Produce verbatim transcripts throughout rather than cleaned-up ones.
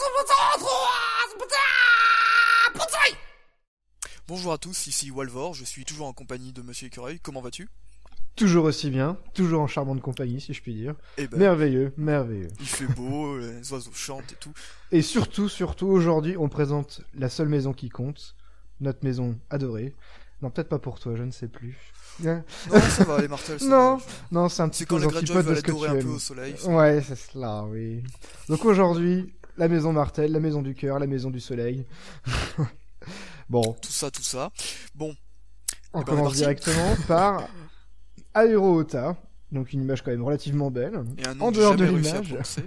Bonjour à tous, ici Walvor, je suis toujours en compagnie de Monsieur Écureuil, comment vas-tu? Toujours aussi bien, toujours en charmante compagnie si je puis dire. Eh ben, merveilleux, merveilleux. Il fait beau, les oiseaux chantent et tout. Et surtout, surtout, aujourd'hui, on présente la seule maison qui compte, notre maison adorée. Non, peut-être pas pour toi, je ne sais plus. Non, ça va, les martels, ça Non, va. non, c'est un petit C'est peu quand aux les Greyjoy antipodes de veulent ce être que dorés tu un aimes. peu au soleil. ça. Ouais, c'est cela, oui. Donc aujourd'hui, la maison Martel, la maison du cœur, la maison du soleil. Bon, Tout ça, tout ça. Bon, on ben, on est commence parti. directement par Aero-Ota. Donc une image quand même relativement belle. et un nom En que j'ai dehors de jamais réussi à l'image. prononcer.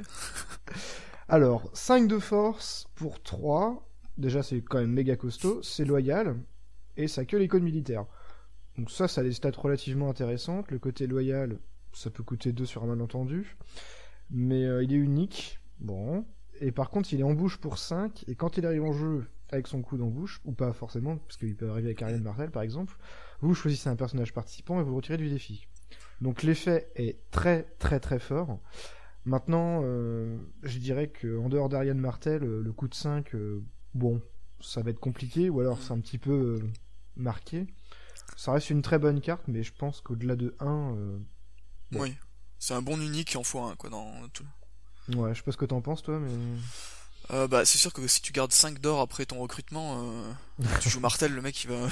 Alors, cinq de force pour trois. Déjà, c'est quand même méga costaud. C'est loyal. Et ça a que l'icône militaire. Donc ça, ça a des stats relativement intéressantes. Le côté loyal, ça peut coûter deux sur un malentendu. Mais euh, il est unique. Bon. Et par contre, il est en bouche pour cinq. Et quand il arrive en jeu avec son coup en bouche, ou pas forcément, parce qu'il peut arriver avec Ariane Martel par exemple, vous choisissez un personnage participant et vous le retirez du défi. Donc l'effet est très très très fort. Maintenant, euh, je dirais qu'en dehors d'Ariane Martel, euh, le coup de cinq, euh, bon, ça va être compliqué, ou alors c'est un petit peu euh, marqué. Ça reste une très bonne carte, mais je pense qu'au-delà de un... Euh, bon. Oui, c'est un bon unique qui en faut un, quoi, dans tout. Ouais, je sais pas ce que t'en penses, toi, mais... Euh, bah, c'est sûr que si tu gardes cinq d'or après ton recrutement, euh, tu joues Martel, le mec il va...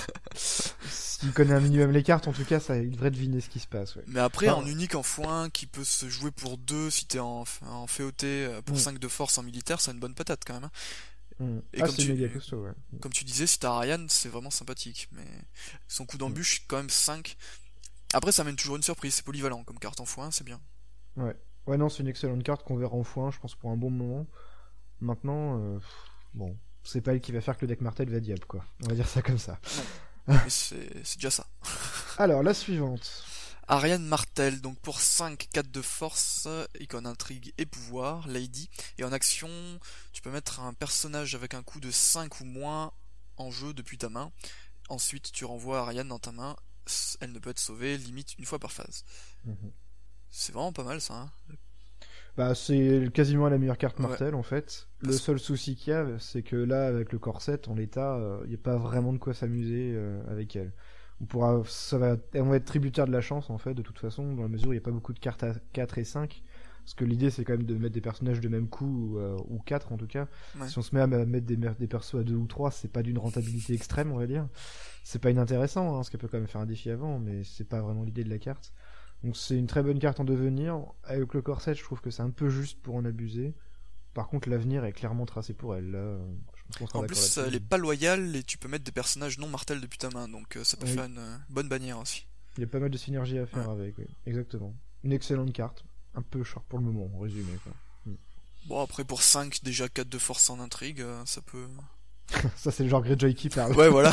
S'il connaît un minimum les cartes, en tout cas, ça, il devrait deviner ce qui se passe, ouais. Mais après, Enfin, en unique en x1 qui peut se jouer pour deux si t'es en, en F O T pour Mm. cinq de force en militaire, c'est une bonne patate quand même. hein. hmm. Et Ah, comme c'est tu, méga costaud, ouais. comme tu disais, si t'as Ryan, c'est vraiment sympathique. Mais son coup d'embûche, quand même cinq. Après, ça mène toujours une surprise, c'est polyvalent comme carte en x un, c'est bien. Ouais. Ouais, non, c'est une excellente carte qu'on verra en x un, je pense, pour un bon moment. Maintenant, euh, pff, bon, c'est pas elle qui va faire que le deck Martel va diable, quoi. On va dire ça comme ça. Mais c'est c'est déjà ça. Alors, la suivante. Ariane Martel, donc pour cinq, quatre de force, icône intrigue et pouvoir, Lady. Et en action, tu peux mettre un personnage avec un coup de cinq ou moins en jeu depuis ta main. Ensuite, tu renvoies Ariane dans ta main. Elle ne peut être sauvée, limite une fois par phase. Mhm. C'est vraiment pas mal ça. Hein. Bah, c'est quasiment la meilleure carte Ouais. Martel, en fait. Le Parce- seul souci qu'il y a, c'est que là, avec le corset, en l'état, il n'y a pas vraiment de quoi s'amuser euh, avec elle. On pourra, ça va, on va être tributaire de la chance, en fait, de toute façon, dans la mesure où il n'y a pas beaucoup de cartes à quatre et cinq. Parce que l'idée, c'est quand même de mettre des personnages de même coup, ou, euh, ou quatre en tout cas. Ouais. Si on se met à mettre des, mer- des persos à deux ou trois, c'est pas d'une rentabilité extrême, on va dire. C'est pas inintéressant, hein, parce qu'elle peut quand même faire un défi avant, mais c'est pas vraiment l'idée de la carte. Donc c'est une très bonne carte en devenir. Avec le corset, je trouve que c'est un peu juste pour en abuser. Par contre, l'avenir est clairement tracé pour elle. Là, je pense qu'on sera En d'accord plus, là-dessus. elle est pas loyale et tu peux mettre des personnages non Martel depuis ta main, donc euh, ça peut Oui. faire une euh, bonne bannière aussi. Il y a pas mal de synergie à faire avec, oui. Exactement. Une excellente carte. Un peu short pour le moment, en résumé, quoi. Bon, après pour cinq, déjà quatre de force en intrigue, euh, ça peut... Ça, c'est le genre Greyjoy qui parle. Ouais, voilà.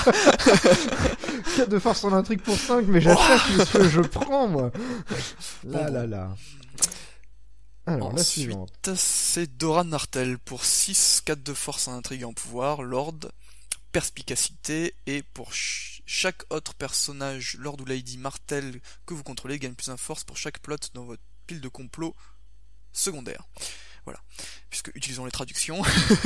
quatre de force en intrigue pour cinq, mais j'achète, monsieur, je prends, moi. Là, Bon, là, là. Alors, la Ensuite, suivante. c'est Doran Martel pour six, quatre de force en intrigue et en pouvoir, Lord, perspicacité, et pour ch- chaque autre personnage, Lord ou Lady Martel que vous contrôlez, gagne plus un force pour chaque plot dans votre pile de complot secondaire. Voilà. Puisque utilisons les traductions.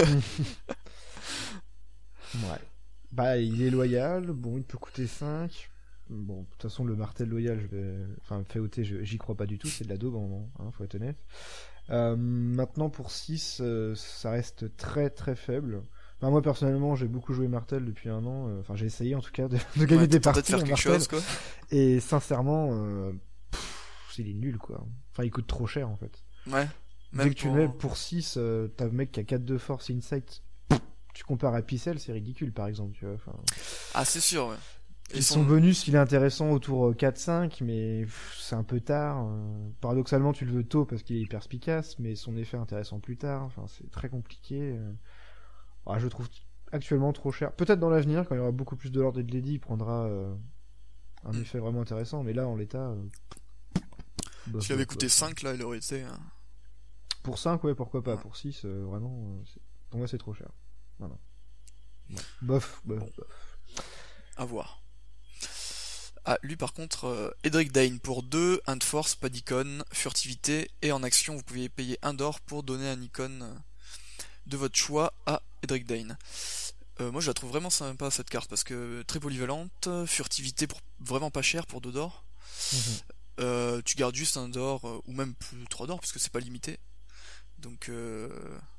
Ouais. Bah, il est loyal. Bon, il peut coûter cinq. Bon, de toute façon, le Martel loyal, je vais... Enfin, F O T, je- j'y crois pas du tout. C'est de la daube, hein, hein, faut être honnête. Euh, maintenant, pour six, euh, ça reste très très faible. Enfin, moi, personnellement, j'ai beaucoup joué Martel depuis un an. euh, Enfin, j'ai essayé, en tout cas, de, de gagner Ouais, des t'as parties tenté de faire en quelque Martel. chose, quoi. Et sincèrement, euh, pff, il est nul, quoi. Enfin, il coûte trop cher, en fait. Ouais. Dès Même que tu pour... le mets pour six, euh, t'as un mec qui a quatre de force insight. Tu compares à Pixel, c'est ridicule, par exemple, tu vois. Enfin... Ah, c'est sûr, ouais. Et Et son son- bonus, il est intéressant autour quatre cinq, mais pff, c'est un peu tard. euh. Paradoxalement, tu le veux tôt parce qu'il est hyper perspicace, mais son effet est intéressant plus tard. Enfin, c'est très compliqué. euh. Ah, je le trouve actuellement trop cher. Peut-être dans l'avenir, quand il y aura beaucoup plus de Lord et de Lady, il prendra euh, un Mm. effet vraiment intéressant. Mais là, en l'état... euh, bof, S'il avait bof, coûté bof. cinq, là, il aurait été... euh, Pour cinq, ouais, pourquoi pas. Ouais. Pour six, euh, vraiment, euh, c'est- pour moi, c'est trop cher. Voilà. Ouais. Bof, bof, Bon. bof. à voir. Ah, lui par contre, euh, Edric Dane pour deux, un de force, pas d'icône, furtivité, et en action vous pouvez payer un d'or pour donner un icône. de votre choix à Edric Dane. Euh, moi je la trouve vraiment sympa cette carte parce que très polyvalente, furtivité pour vraiment pas cher pour deux d'or. Mhm. Euh, tu gardes juste un d'or euh, ou même plus trois d'or puisque c'est pas limité. Donc euh...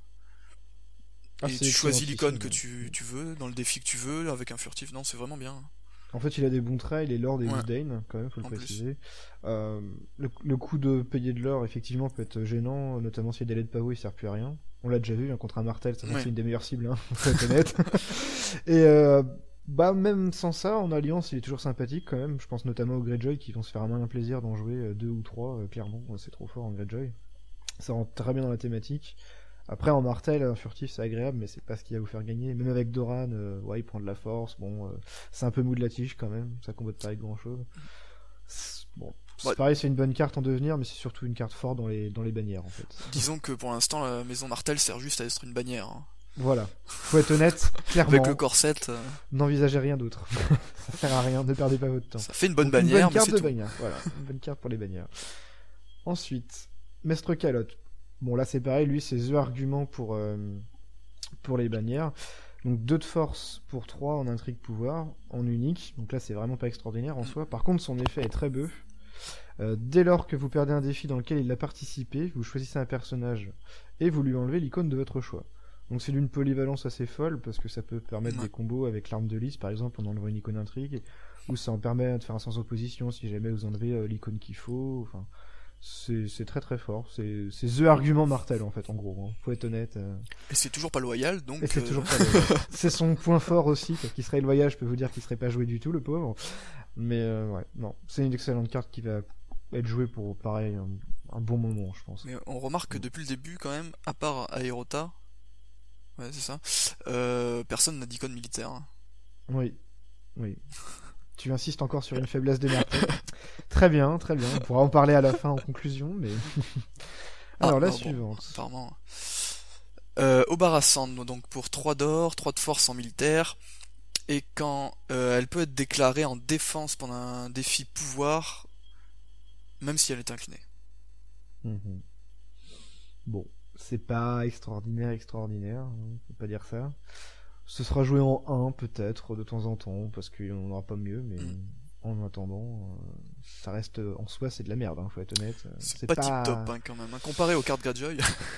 Ah, et c'est tu choisis excellentissime, l'icône que ouais. tu, tu veux, dans le défi que tu veux, avec un furtif. Non, c'est vraiment bien. En fait, il a des bons traits, il est Lord et Ouais. Dane, quand même, faut le En plus. préciser. Euh, le, le coût de payer de l'or, effectivement, peut être gênant, notamment si le délai de pavot, il sert plus à rien. On l'a déjà vu, hein, contre un Martel, ça Ouais. c'est une des meilleures cibles, hein, faut être honnête. Et euh, bah, même sans ça, en alliance, il est toujours sympathique, quand même. Je pense notamment aux Greyjoy, qui vont se faire un malin plaisir d'en jouer euh, deux ou trois, euh, clairement. C'est trop fort en Greyjoy. Ça rentre très bien dans la thématique. Après, en Martel, un furtif, c'est agréable, mais c'est pas ce qui va vous faire gagner. Même avec Doran, euh, ouais, il prend de la force. Bon, euh, c'est un peu mou de la tige quand même. Ça combat pas avec grand chose. Bon, c'est Ouais. pareil, c'est une bonne carte en devenir, mais c'est surtout une carte forte dans les, dans les bannières, en fait. Disons que pour l'instant, la maison Martel sert juste à être une bannière. Hein. Voilà. Faut être honnête, clairement. Avec le corset, euh, N'envisagez rien d'autre. Ça sert à rien, ne perdez pas votre temps. ça fait une bonne Donc, bannière, une bonne mais carte c'est de tout. bannière. Voilà, une bonne carte pour les bannières. Ensuite, Mestre Calotte. Bon, là c'est pareil, lui c'est The Argument pour, euh, pour les bannières. Donc deux de force pour trois en intrigue pouvoir, en unique. Donc là c'est vraiment pas extraordinaire en soi. Par contre son effet est très beau. Euh, dès lors que vous perdez un défi dans lequel il a participé, vous choisissez un personnage et vous lui enlevez l'icône de votre choix. Donc c'est d'une polyvalence assez folle parce que ça peut permettre Ouais. des combos avec l'arme de lys par exemple en enlevant une icône intrigue, ou ça en permet de faire un sans opposition si jamais vous enlevez euh, l'icône qu'il faut. Enfin, c'est c'est très très fort. C'est c'est The Argument Martel en fait en gros. Hein. Faut être honnête. euh. Et c'est toujours pas loyal, donc. Et c'est euh, toujours pas loyal. C'est son point fort aussi. Quand il serait loyal, je peux vous dire qu'il serait pas joué du tout le pauvre. Mais euh, ouais, non, c'est une excellente carte qui va être jouée pour pareil un, un bon moment, je pense. Mais on remarque que depuis le début, quand même, à part Aerota, ouais, c'est ça, euh, personne n'a d'icône militaire. Hein. Oui, oui. Tu insistes encore sur une faiblesse des Martels. Très bien, très bien. On pourra en parler à la fin en conclusion, mais. Alors Ah, la bah, bon, suivante. apparemment. Euh, Obarasan, donc pour trois d'or, trois de force en militaire, et quand euh, elle peut être déclarée en défense pendant un défi pouvoir, même si elle est inclinée. Mhm. Bon, c'est pas extraordinaire, extraordinaire, hein, faut pas dire ça. Ce sera joué en un peut-être de temps en temps, parce qu'on n'aura pas mieux, mais Mm. en attendant, euh, ça reste en soi c'est de la merde, hein, faut être honnête. Euh, C'est pas, tip top hein, quand même, hein. Comparé aux cartes Greyjoy.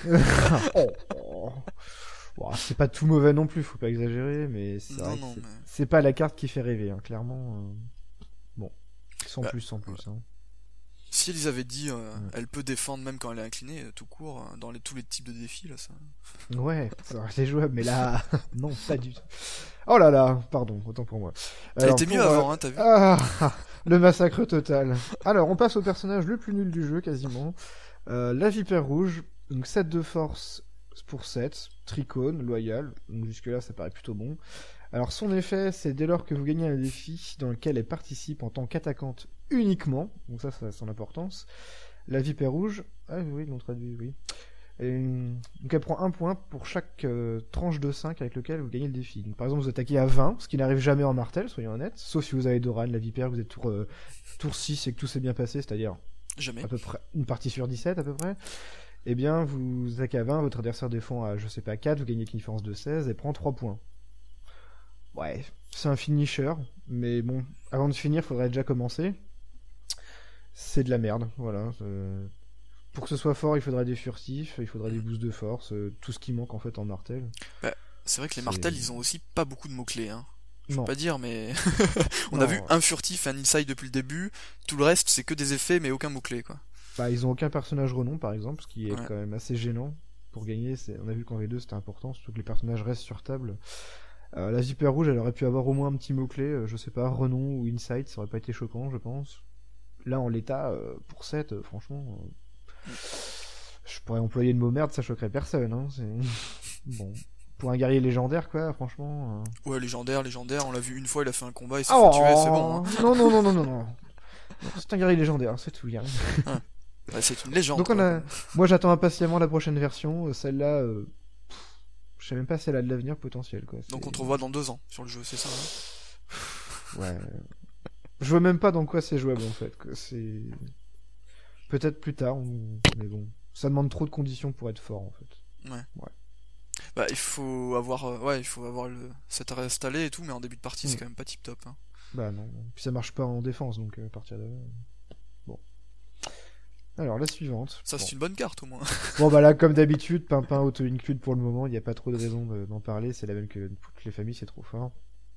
oh, oh. Bon, c'est pas tout mauvais non plus, faut pas exagérer, mais c'est Non, vrai que non, c'est- mais- c'est pas la carte qui fait rêver, hein, clairement. euh, Bon, sans Bah, plus, sans plus. Hein. Si ils avaient dit, euh, Mm. elle peut défendre même quand elle est inclinée, euh, tout court, euh, dans les, tous les types de défis, là, ça. Ouais, ça aurait été jouable, mais là, non, pas du tout. Oh là là, pardon, autant pour moi. Ça a Alors, été pour, mieux euh, avant, hein, t'as vu. Ah, le massacre total. Alors, on passe au personnage le plus nul du jeu, quasiment. Euh, la Vipère Rouge, donc sept de force pour sept, tricône, loyal, donc jusque-là ça paraît plutôt bon. Alors son effet, c'est dès lors que vous gagnez un défi dans lequel elle participe en tant qu'attaquante uniquement, donc ça, ça a son importance, la Vipère Rouge, ah oui, ils l'ont traduit, oui. Et, donc elle prend un point pour chaque euh, tranche de cinq avec lequel vous gagnez le défi. Donc, par exemple, vous attaquez à vingt, ce qui n'arrive jamais en Martel, soyons honnêtes, sauf si vous avez Doran, la Vipère, vous êtes tour, euh, tour six et que tout s'est bien passé, c'est-à-dire Jamais. à peu près une partie sur dix-sept à peu près. Eh bien, vous attaquez à vingt, votre adversaire défend à, je sais pas, quatre, vous gagnez avec une différence de seize et prend trois points. Ouais, c'est un finisher, mais bon, avant de finir, faudrait déjà commencer. C'est de la merde, voilà. euh, Pour que ce soit fort, il faudrait des furtifs, il faudrait des boosts de force, euh, tout ce qui manque en fait en Martel. C'est vrai que les c'est- Martels, ils ont aussi pas beaucoup de mots-clés, hein. Je Non. peux pas dire, mais on Non. a vu un furtif, un inside depuis le début. Tout le reste, c'est que des effets, mais aucun mot-clé, quoi. Bah, ils ont aucun personnage renom par exemple, ce qui est Ouais. quand même assez gênant. Pour gagner, c'est... on a vu qu'en V deux c'était important, surtout que les personnages restent sur table. Euh, la Vipère Rouge, elle aurait pu avoir au moins un petit mot-clé, euh, je sais pas, renom ou insight, ça aurait pas été choquant, je pense. Là, en l'état, euh, pour sept, euh, franchement, euh, je pourrais employer le mot merde, ça choquerait personne. Hein, c'est... bon. Pour un guerrier légendaire, quoi, franchement. euh, Ouais, légendaire, légendaire, on l'a vu une fois, il a fait un combat, il s'est Oh, fait tuer, c'est bon. Hein. non, non, non, non, non, non. Non, c'est un guerrier légendaire, c'est tout, gars. Ouais, c'est une légende. Donc on quoi. a... Moi j'attends impatiemment la prochaine version, euh, celle-là, euh... pff, je sais même pas si elle a de l'avenir potentiel quoi. Donc C'est- on te revoit dans deux ans sur le jeu, c'est ça hein. Ouais. Je vois même pas dans quoi c'est jouable en fait. Quoi. C'est peut-être plus tard, on- mais bon, ça demande trop de conditions pour être fort en fait. Bah, Bah, il faut avoir, euh, ouais, il faut avoir le set installé et tout, mais en début de partie, c'est Mm. quand même pas tip top. Hein. Bah non, puis ça marche pas en défense, donc euh, à partir de là... Bon. Alors, la suivante. Ça, Bon. c'est une bonne carte au moins. Bon, bah là, comme d'habitude, Pimpin auto-include pour le moment, il n'y a pas trop de raison de- d'en parler, c'est la même que pour toutes les familles, c'est trop fort.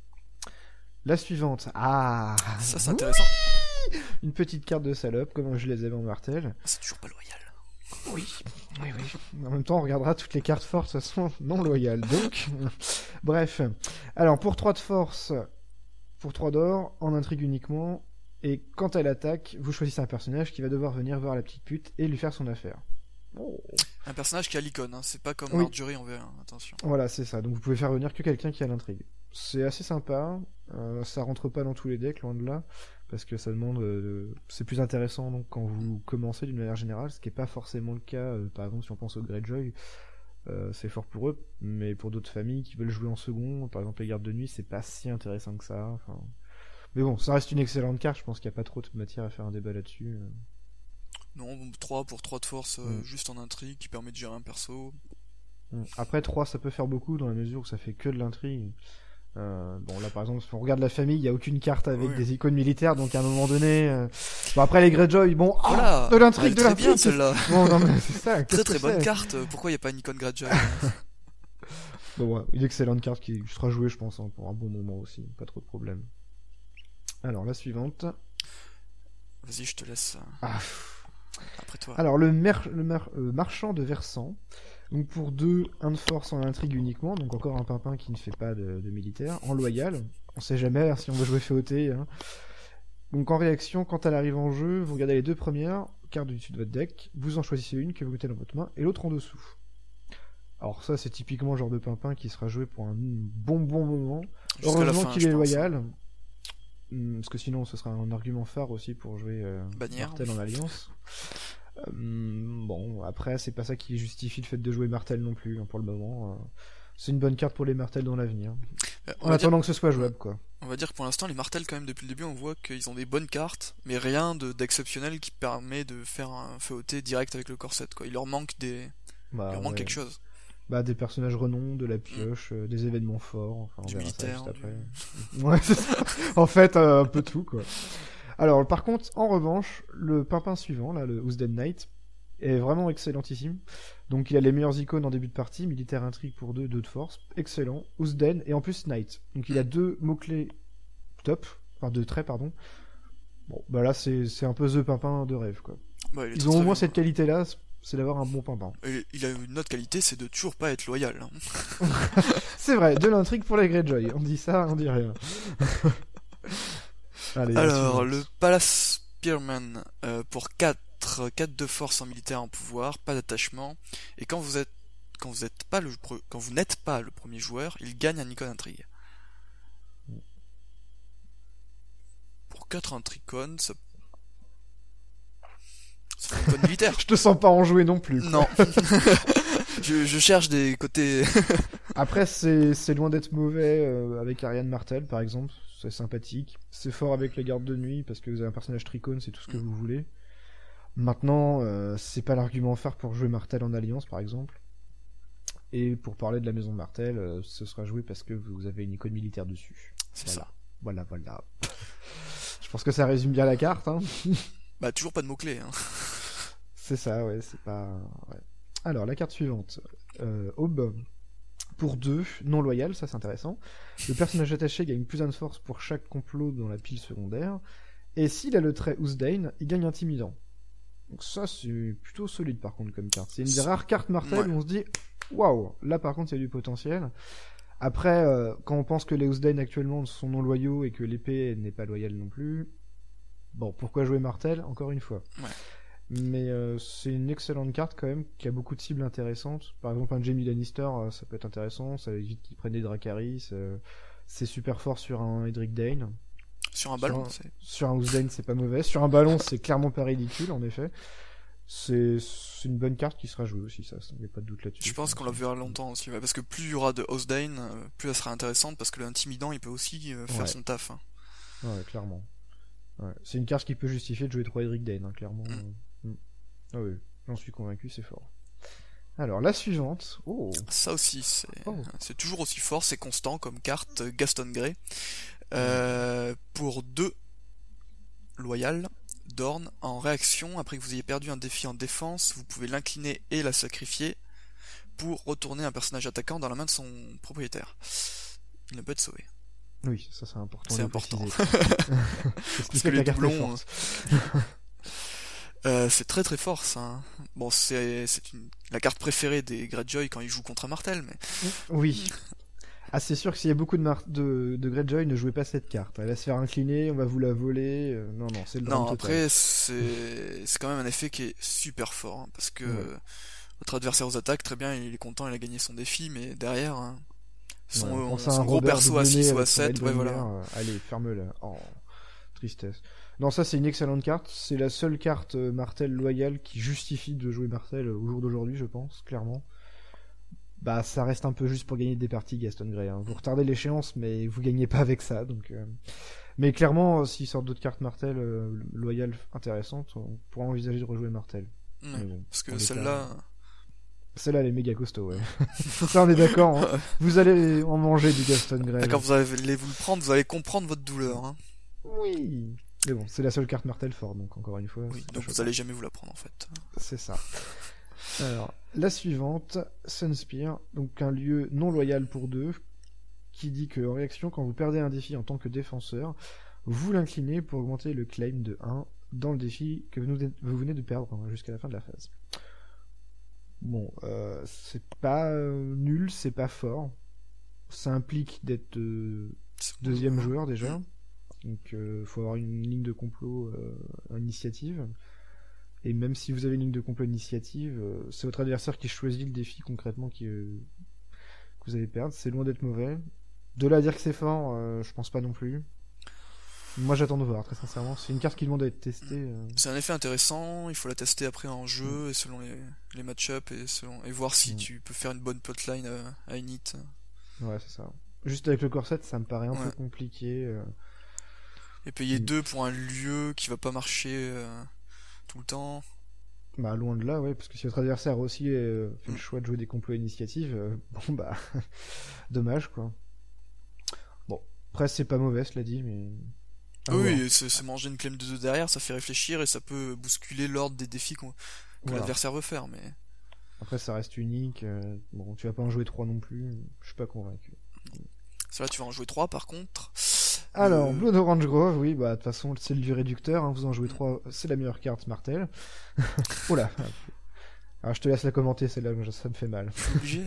La suivante. Ah, Ça, c'est Ouh, intéressant. une petite carte de salope, comme je les avais en martel. C'est toujours pas loyal. Oui, oui, oui. En même temps, on regardera toutes les cartes fortes, de toute façon, non loyales. Donc, bref. Alors, pour trois de force, pour trois d'or, en intrigue uniquement, et quand elle attaque, vous choisissez un personnage qui va devoir venir voir la petite pute et lui faire son affaire. Oh. Un personnage qui a l'icône, hein. C'est pas comme Oui. Marjorie en V un, attention. Voilà, c'est ça. Donc vous pouvez faire venir que quelqu'un qui a l'intrigue. C'est assez sympa. Euh, ça rentre pas dans tous les decks, loin de là, parce que ça demande. Euh, c'est plus intéressant donc quand vous commencez d'une manière générale, ce qui est pas forcément le cas. Euh, par exemple, si on pense au Greyjoy, euh, c'est fort pour eux, mais pour d'autres familles qui veulent jouer en second, par exemple les gardes de nuit, c'est pas si intéressant que ça. Enfin... Mais bon, ça reste une excellente carte. Je pense qu'il n'y a pas trop de matière à faire un débat là-dessus. Non, trois pour trois de force, euh, Mm. juste en intrigue, qui permet de gérer un perso. Après, trois, ça peut faire beaucoup dans la mesure où ça fait que de l'intrigue. Euh, bon, là par exemple, si on regarde la famille, il n'y a aucune carte avec Oui. des icônes militaires, donc à un moment donné. Euh... Bon, après les Greyjoy, bon, oh, Voilà. de l'intrigue, Elle de est très bien l'intrigue. celle-là. Bon, non, mais c'est ça. Très qu'est-ce très que bonne c'est carte. Pourquoi il n'y a pas une icône Greyjoy? Bon, ouais, une excellente carte qui sera jouée, je pense, hein, pour un bon moment aussi, pas trop de problème. Alors, la suivante. Vas-y, je te laisse. euh, Ah. Après toi. Alors, le, mer- le mar- euh, marchand de Versant. Donc, pour deux, un de force en intrigue uniquement. Donc, encore un pimpin qui ne fait pas de, de militaire. En loyal. On sait jamais hein, si on veut jouer F O T. Hein. Donc, en réaction, quand elle arrive en jeu, vous regardez les deux premières cartes du dessus de votre deck. Vous en choisissez une que vous mettez dans votre main et l'autre en dessous. Alors, ça, c'est typiquement le genre de pimpin qui sera joué pour un bon bon moment. Jusqu'à la Heureusement fin, qu'il je est pense. loyal. Hum, Parce que sinon, ce sera un argument phare aussi pour jouer euh, Bannière. Martel en alliance. Hum, bon, après, c'est pas ça qui justifie le fait de jouer Martel non plus, hein, pour le moment. Euh, c'est une bonne carte pour les Martels dans l'avenir. Euh, on, En va dire, attendant que ce soit jouable, quoi. on va dire que pour l'instant, les Martels, quand même, depuis le début, on voit qu'ils ont des bonnes cartes, mais rien de d'exceptionnel qui permet de faire un F O T direct avec le corset, quoi. Il leur manque des. Bah, il leur manque ouais. quelque chose. Bah, des personnages renoms, de la pioche, euh, des événements forts. Enfin, on Du verra ça militaire, juste du- après. Ouais, c'est ça. En fait, euh, un peu tout, quoi. Alors, par contre, en revanche, le pimpin suivant, là, le Ousden Knight, est vraiment excellentissime. Donc, il a les meilleures icônes en début de partie, militaire intrigue pour deux, deux de force, excellent, Ousden, et en plus Knight. Donc, il a deux mots-clés top, enfin deux traits, pardon. Bon, bah là, c'est c'est un peu The Pimpin de rêve, quoi. Bah, il est Ils très, ont au très moins bien. cette qualité-là, c'est d'avoir un bon pimpin. Et il a une autre qualité, c'est de toujours pas être loyal. hein. C'est vrai, de l'intrigue pour les Greyjoy. On dit ça, on dit rien. Allez, Alors, la le suivante. Palace Spearman, euh, pour quatre, quatre de force en militaire en pouvoir, pas d'attachement, et quand vous êtes quand vous êtes pas le pre- quand vous n'êtes pas le premier joueur, il gagne un icône intrigue. Pour quatre intricones, ça ça fait une bonne militaire. Je te sens pas en jouer non plus. quoi. Non. je, je cherche des côtés. Après, c'est c'est loin d'être mauvais euh, avec Ariane Martel, par exemple. C'est sympathique. C'est fort avec les gardes de nuit, parce que vous avez un personnage tricône, c'est tout ce que vous voulez. Maintenant, euh, c'est pas l'argument phare pour jouer Martel en alliance, par exemple. Et pour parler de la maison de Martel, euh, ce sera joué parce que vous avez une icône militaire dessus. C'est Voilà. ça. Voilà, voilà. Je pense que ça résume bien la carte, hein. Bah toujours pas de mots clés. Hein. C'est ça, ouais, c'est pas... ouais. Alors, la carte suivante. Euh, Aube. Pour deux, non loyal, ça c'est intéressant. Le personnage attaché gagne plus un de force pour chaque complot dans la pile secondaire. Et s'il a le trait Ousdain, il gagne intimidant. Donc ça, c'est plutôt solide par contre comme carte. C'est une des rares cartes Martel Ouais. où on se dit waouh, là par contre il y a du potentiel. Après, euh, quand on pense que les Ousdain actuellement sont non loyaux et que l'épée n'est pas loyale non plus, bon, pourquoi jouer Martel encore une fois. Ouais. Mais euh, c'est une excellente carte quand même qui a beaucoup de cibles intéressantes. Par exemple, un Jaime Lannister, euh, ça peut être intéressant. Ça évite qu'il prenne des Dracarys. Euh, c'est super fort sur un Edric Dane. Sur un ballon, un- c'est. Sur un Ousdain, c'est pas mauvais. Sur un ballon, c'est clairement pas ridicule, en effet. C'est c'est une bonne carte qui sera jouée aussi, ça. Il n'y a pas de doute là-dessus. Je pense qu'on la verra longtemps aussi, ouais, parce que plus il y aura de Osdane, euh, plus elle sera intéressante, parce que l'intimidant il peut aussi euh, faire Ouais. son taf. hein. Ouais, clairement. Ouais. C'est une carte qui peut justifier de jouer trois Edric Dane, hein, clairement. Mm. Mm. Ah oui, j'en suis convaincu, c'est fort. Alors, la suivante. Oh. Ça aussi, c'est Oh. c'est toujours aussi fort, c'est constant comme carte Gaston Grey. Euh, pour deux loyal, Dorn, en réaction, après que vous ayez perdu un défi en défense, vous pouvez l'incliner et la sacrifier pour retourner un personnage attaquant dans la main de son propriétaire. Il ne peut être sauvé. Oui, ça c'est important. C'est de important. préciser. C'est ce qui Parce fait que la les carte est doublons, forte. euh, c'est très très fort ça. hein. Bon, c'est c'est une... la carte préférée des Greyjoy quand ils jouent contre un Martel, mais Oui. Ah, c'est sûr que s'il y a beaucoup de, mar- de, de Greyjoy, ne jouez pas cette carte. Elle va se faire incliner, on va vous la voler. euh, Non, non, c'est le drame non, total. après c'est c'est quand même un effet qui est super fort hein, parce que Ouais. votre adversaire aux attaques, très bien, il est content, il a gagné son défi, mais derrière, hein, son, Ouais, euh, pense à son un gros Robert perso à doublonné six ou à avec son sept, ouais Hellbringer, voilà. euh, allez, ferme-la. Oh, tristesse. Non, ça c'est une excellente carte. C'est la seule carte euh, Martel loyale qui justifie de jouer Martel euh, au jour d'aujourd'hui, je pense, clairement. Bah, ça reste un peu juste pour gagner des parties, Gaston Grey. Hein. Vous retardez l'échéance, mais vous gagnez pas avec ça. Donc, euh... Mais clairement, euh, s'ils sortent d'autres cartes Martel euh, loyales intéressantes, on pourra envisager de rejouer Martel. Ouais, Mais bon, parce en que l'état, celle-là, Celle-là, elle est méga costaud, ouais. Ça, on est d'accord. Hein. Vous allez en manger du Gaston Grey. d'accord, vous allez vous le prendre, vous allez comprendre votre douleur. Hein. Oui. Mais bon, c'est la seule carte Martel forte, donc encore une fois. Oui, c'est pas donc vous choquant. allez jamais vous la prendre en fait. C'est ça. Alors, la suivante, Sunspear, donc un lieu non loyal pour deux, qui dit que en réaction, quand vous perdez un défi en tant que défenseur, vous l'inclinez pour augmenter le claim de un dans le défi que vous vous venez de perdre hein, jusqu'à la fin de la phase. Bon, euh, c'est pas euh, nul, c'est pas fort. Ça implique d'être euh, deuxième joueur déjà. Donc euh, faut avoir une ligne de complot euh, initiative. Et même si vous avez une ligne de complot initiative, euh, c'est votre adversaire qui choisit le défi concrètement qui, euh, que vous allez perdre. C'est loin d'être mauvais. De là à dire que c'est fort, euh, je pense pas non plus. Moi j'attends de voir, très sincèrement. C'est une carte qui demande à être testée. Euh... C'est un effet intéressant, il faut la tester après en jeu, mm. et selon les, les match-up, et, selon... et voir si mm. tu peux faire une bonne plotline à, à Init. Ouais, c'est ça. Juste avec le corset, ça me paraît un ouais. peu compliqué. Euh... Et payer mm. deux pour un lieu qui va pas marcher euh, tout le temps. Bah loin de là, ouais, parce que si votre adversaire aussi euh, fait mm. le choix de jouer des complots initiatives, euh, bon bah, dommage quoi. Bon, après c'est pas mauvais, cela dit, mais... Ah oui, oui c'est, c'est manger une claim de deux derrière, ça fait réfléchir et ça peut bousculer l'ordre des défis qu'on, que voilà. l'adversaire veut faire, mais... Après ça reste unique, euh, bon tu vas pas en jouer trois non plus, je suis pas convaincu. Cela tu vas en jouer trois par contre. Alors, euh... Blood Orange Grove, oui, bah de toute façon c'est le du réducteur, hein, vous en jouez trois, c'est la meilleure carte Martel. Oh là. Alors je te laisse la commenter, celle-là, ça me fait mal. Je suis obligé.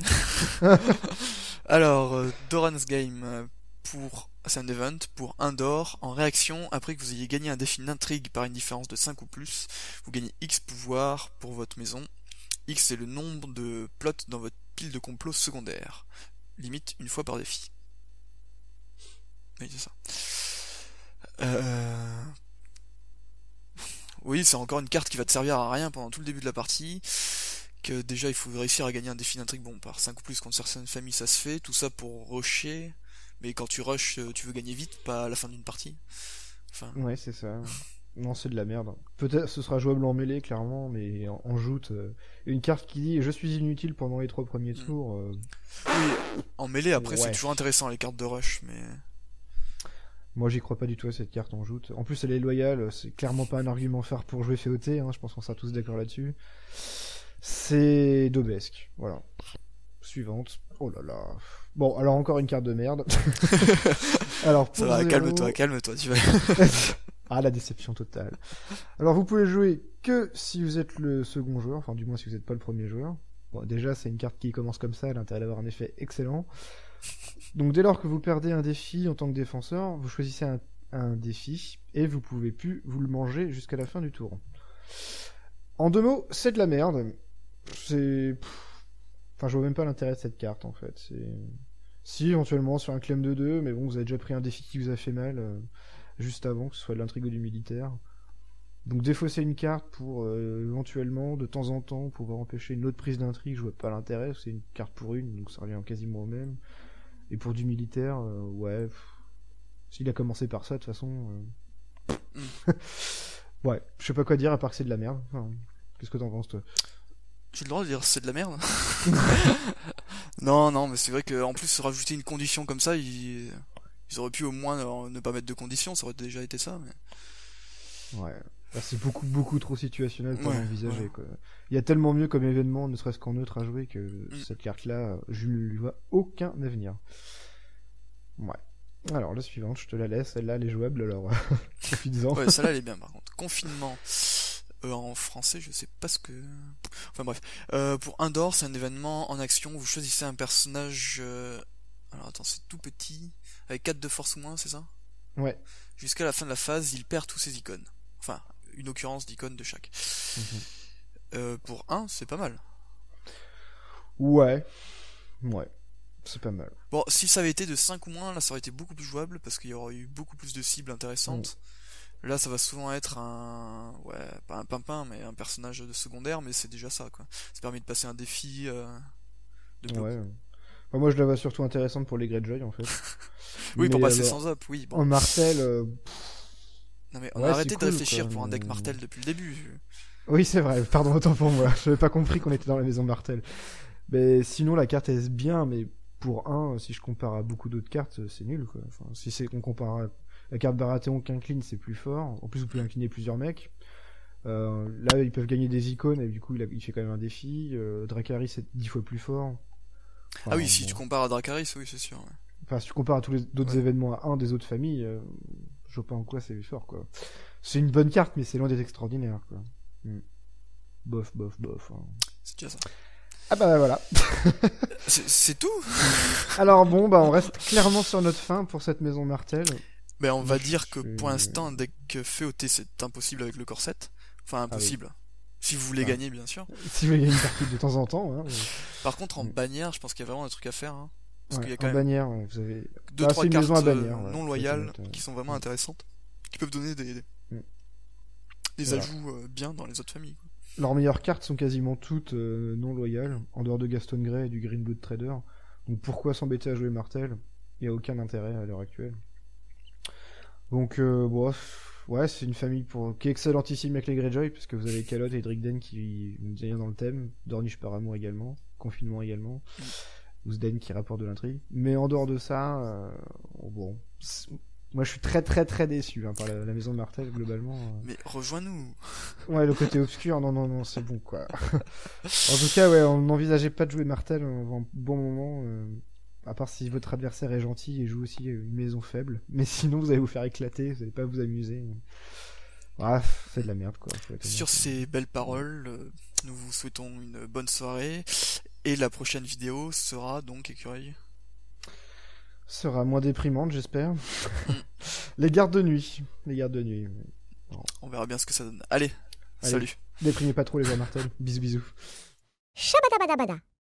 Alors, euh, Doran's Game euh, pour Sand Event, pour un d'or, en réaction, après que vous ayez gagné un défi d'intrigue par une différence de cinq ou plus, vous gagnez X pouvoir pour votre maison. X c'est le nombre de plots dans votre pile de complot secondaire. Limite une fois par défi. Oui, c'est ça. Euh... Oui, c'est encore une carte qui va te servir à rien pendant tout le début de la partie. Que déjà, il faut réussir à gagner un défi d'intrigue. Bon, par cinq ou plus contre certaines familles, ça se fait. Tout ça pour rusher. Mais quand tu rushes, tu veux gagner vite, pas à la fin d'une partie. Enfin... Ouais, c'est ça. Non, c'est de la merde. Peut-être ce sera jouable en mêlée, clairement, mais en, en joute, euh, une carte qui dit « Je suis inutile pendant les trois premiers tours euh... ». Oui, en mêlée, après, ouais. C'est toujours intéressant, les cartes de rush, mais... Moi, j'y crois pas du tout à cette carte en joute. En plus, elle est loyale, c'est clairement pas un argument phare pour jouer F O T, hein, je pense qu'on sera tous d'accord là-dessus. C'est daubesque, voilà. Suivante. Oh là là. Bon, alors encore une carte de merde. Alors, pour ça va, zéro... calme-toi, calme-toi, tu vas... Ah, la déception totale. Alors, vous pouvez jouer que si vous êtes le second joueur, enfin, du moins si vous n'êtes pas le premier joueur. Bon, déjà, c'est une carte qui commence comme ça, elle a intérêt d'avoir un effet excellent. Donc, dès lors que vous perdez un défi en tant que défenseur, vous choisissez un, un défi et vous pouvez plus vous le manger jusqu'à la fin du tour. En deux mots, c'est de la merde. C'est... Enfin, je vois même pas l'intérêt de cette carte, en fait. C'est... Si, éventuellement, sur un claim de deux, mais bon, vous avez déjà pris un défi qui vous a fait mal... Euh... juste avant, que ce soit de l'intrigue ou du militaire. Donc défausser une carte pour euh, éventuellement, de temps en temps, pouvoir empêcher une autre prise d'intrigue, je vois pas l'intérêt, c'est une carte pour une, donc ça revient quasiment au même. Et pour du militaire, euh, ouais, pff, s'il a commencé par ça, de toute façon... Euh... ouais, je sais pas quoi dire à part que c'est de la merde. Enfin, qu'est-ce que t'en penses, toi ? J'ai le droit de dire c'est de la merde. Non, non, mais c'est vrai qu'en plus, rajouter une condition comme ça, ils, ils auraient pu au moins euh, ne pas mettre de condition, ça aurait déjà été ça. Mais... Ouais. Là, c'est beaucoup, beaucoup trop situationnel pour Ouais, l'envisager, ouais. quoi. Il y a tellement mieux comme événement, ne serait-ce qu'en neutre à jouer, que Mm. cette carte-là, je ne lui vois aucun avenir. Ouais. Alors, la suivante, je te la laisse, celle-là, elle est jouable, alors profites-en. Ouais, celle-là, elle est bien par contre. Confinement. Euh, en français, je sais pas ce que... Enfin bref. Euh, pour Indoor, c'est un événement en action. Vous choisissez un personnage... euh, Alors attends, c'est tout petit. Avec quatre de force ou moins, c'est ça? Ouais. Jusqu'à la fin de la phase, il perd tous ses icônes. Enfin, une occurrence d'icônes de chaque. Mhm. Euh, pour un, c'est pas mal. Ouais. Ouais. C'est pas mal. Bon, si ça avait été de cinq ou moins, là ça aurait été beaucoup plus jouable parce qu'il y aurait eu beaucoup plus de cibles intéressantes. Là ça va souvent être un... Ouais, pas un pimpin, mais un personnage de secondaire, mais c'est déjà ça, quoi. Ça permet de passer un défi euh, de peu. Ouais. Enfin, moi, je la vois surtout intéressante pour les Greyjoy, en fait. Oui, pour Mais passer alors, sans up, oui. Bon. en Martel, euh, Non mais on ouais, a c'est arrêté de cool, réfléchir quoi, pour un mais- deck Martel depuis le début. oui, c'est vrai. Pardon, autant pour moi. J'avais pas compris qu'on était dans la maison Martel. Mais sinon, la carte est bien, mais pour un, si je compare à beaucoup d'autres cartes, c'est nul, quoi. Enfin, si c'est qu'on compare à la carte Baratheon qui incline, c'est plus fort. En plus, vous pouvez incliner plusieurs mecs. Euh, là, ils peuvent gagner des icônes, et du coup, il, a- il fait quand même un défi. Euh, Dracarys, c'est dix fois plus fort. Enfin, Ah oui, si bon. tu compares à Dracarys, oui, c'est sûr. Ouais. Enfin, si tu compares à tous les d'autres Ouais. événements à un des autres familles, euh, je vois pas en quoi c'est fort, quoi. C'est une bonne carte, mais c'est loin d'être extraordinaire, quoi. Hmm. Bof, bof, bof. hein. C'est déjà ça. Ah bah voilà. C'est c'est tout. Alors bon, bah on reste clairement sur notre fin pour cette maison Martel. Ben on va Je dire que suis- pour l'instant, un deck fait O T c'est impossible avec le corset. Enfin, impossible. Si vous voulez Ah. gagner, bien sûr. Si il y a une partie de temps en temps. Hein, mais- Par contre, en Mm. bannière, je pense qu'il y a vraiment un truc à faire. Hein. Parce ouais, qu'il y a en quand même bannière, ouais, vous avez deux bah, trois c'est une cartes maison à euh, bannière, ouais, non ça, loyales ça doit être, qui sont vraiment mm. intéressantes, qui peuvent donner des, des, Mm. des Voilà. ajouts euh, bien dans les autres familles. Quoi. Leurs meilleures cartes sont quasiment toutes euh, non loyales, en dehors de Gaston Grey et du Green Blood Trader. Donc pourquoi s'embêter à jouer Martel? Il n'y a aucun intérêt à l'heure actuelle. Donc, euh, bon, ouais, c'est une famille pour... qui est excellentissime avec les Greyjoy, parce que vous avez Calotte et Drigden qui nous bien dans le thème, Dornish par amour également, Confinement également, Mm. Ousden qui rapporte de l'intrigue. Mais en dehors de ça, euh, bon... c'est- Moi je suis très très très déçu hein, par la, la maison de Martel, globalement. euh. Mais rejoins-nous. Ouais, le côté obscur, non, non, non, c'est bon, quoi. En tout cas, ouais, on n'envisageait pas de jouer Martel avant un bon moment, euh, à part si votre adversaire est gentil et joue aussi une maison faible. Mais sinon, vous allez vous faire éclater, vous allez pas vous amuser. Bref, c'est de la merde, quoi. faut être honnête. Sur ces belles paroles, euh, nous vous souhaitons une bonne soirée. Et la prochaine vidéo sera donc écureuil. Sera moins déprimante, j'espère. Les gardes de nuit. Les gardes de nuit. On verra bien ce que ça donne. Allez, Allez. salut. Déprimez pas trop les joueurs Martel. Bisous, bisous. Shabadabadabada.